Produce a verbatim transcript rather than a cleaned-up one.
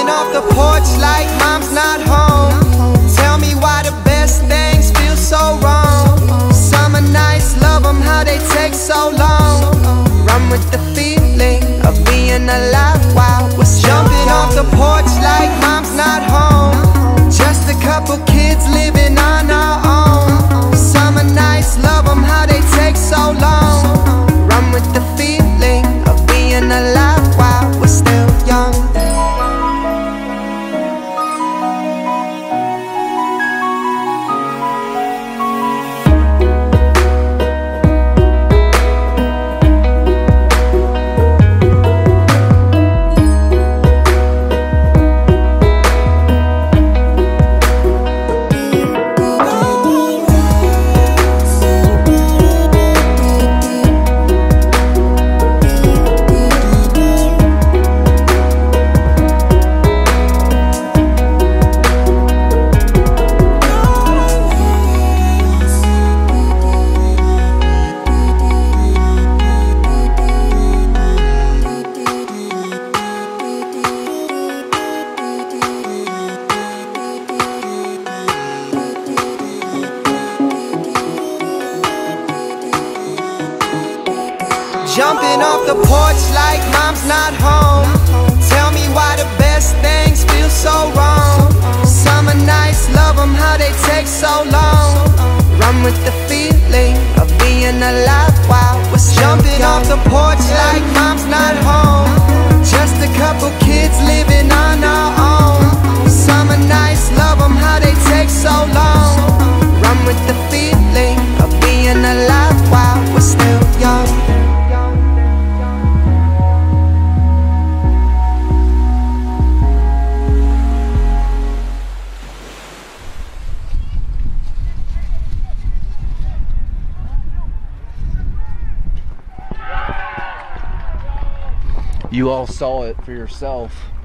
Jumping off the porch like mom's not home. Tell me why the best things feel so wrong. Summer nights, love them how they take so long. Run with the feeling of being alive while we're jumping off the porch like mom's not home. Just a couple kids living on our own. Summer nights, love them how they take so long. Run with the feeling of being alive while we're still young. Jumping off the porch like mom's not home. Tell me why the best things feel so wrong. Summer nights, love them how they take so long. Run with the feeling of being alive while we're jumping off the porch like mom's not home. Just a couple kids living on our own. Summer nights, love them how they take so long. Run with the feeling of being alive while we're still young. You all saw it for yourself.